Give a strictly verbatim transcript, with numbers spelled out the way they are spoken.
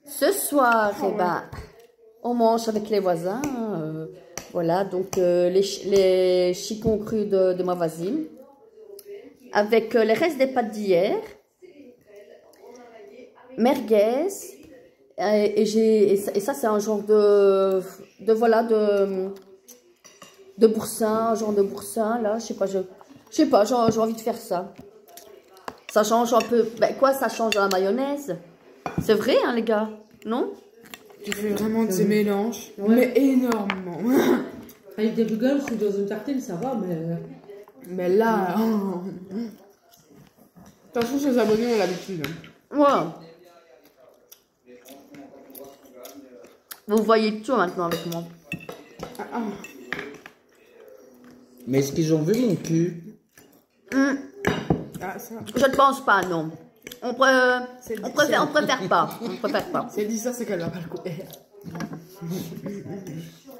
Ce soir, oh, eh ben, ouais. on mange avec les voisins. Euh, voilà, donc euh, les, les chicons crus de, de ma voisine. Avec euh, les restes des pâtes d'hier. Merguez. Et, et, j'ai, et ça, et ça c'est un genre de, de voilà, de, de boursin, un genre de boursin, là, je sais pas, je, je sais pas, j'ai envie de faire ça. Ça change un peu, ben quoi, ça change de la mayonnaise. C'est vrai, hein, les gars, non? Tu fais vraiment de ces mélanges, ouais. Mais énormément. Avec des rigoles, c'est dans une tartine, ça va, mais... Mais là... Oh. De toute façon, ces abonnés ont l'habitude. Ouais. Vous voyez tout maintenant avec moi. Ah, ah. Mais est-ce qu'ils ont vu mon cul? mmh. Ah, ça. Je ne pense pas, non. On, pré... on, préfère, on préfère pas. On préfère pas. Si elle dit ça, c'est qu'elle va pas le couper.